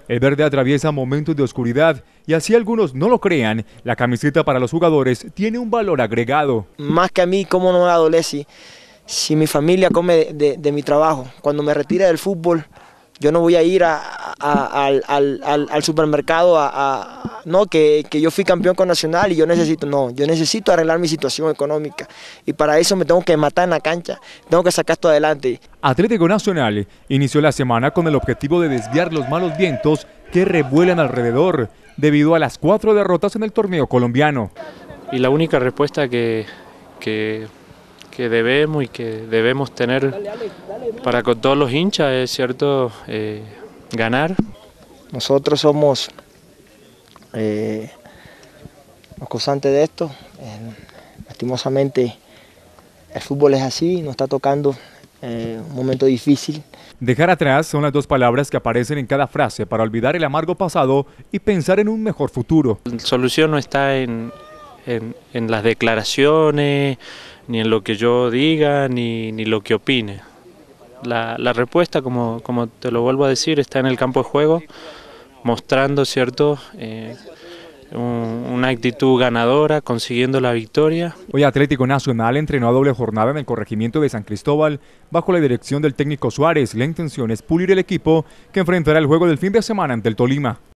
El verde atraviesa momentos de oscuridad y así algunos no lo crean, la camiseta para los jugadores tiene un valor agregado. Más que a mí, ¿cómo no me va a doler si mi familia come de mi trabajo? Cuando me retire del fútbol, yo no voy a ir al supermercado no, que yo fui campeón con Nacional y yo necesito arreglar mi situación económica. Y para eso me tengo que matar en la cancha, tengo que sacar esto adelante. Atlético Nacional inició la semana con el objetivo de desviar los malos vientos que revuelan alrededor, debido a las 4 derrotas en el torneo colombiano. Y la única respuesta que debemos tener para con todos los hinchas es cierto, ganar. Nosotros somos los causantes de esto. Lastimosamente el fútbol es así, nos está tocando un momento difícil. Dejar atrás son las dos palabras que aparecen en cada frase para olvidar el amargo pasado y pensar en un mejor futuro. La solución no está en las declaraciones, ni en lo que yo diga, ni lo que opine. La respuesta, como te lo vuelvo a decir, está en el campo de juego, mostrando, ¿cierto?, una actitud ganadora, consiguiendo la victoria. Hoy Atlético Nacional entrenó a doble jornada en el corregimiento de San Cristóbal bajo la dirección del técnico Suárez. La intención es pulir el equipo que enfrentará el juego del fin de semana ante el Tolima.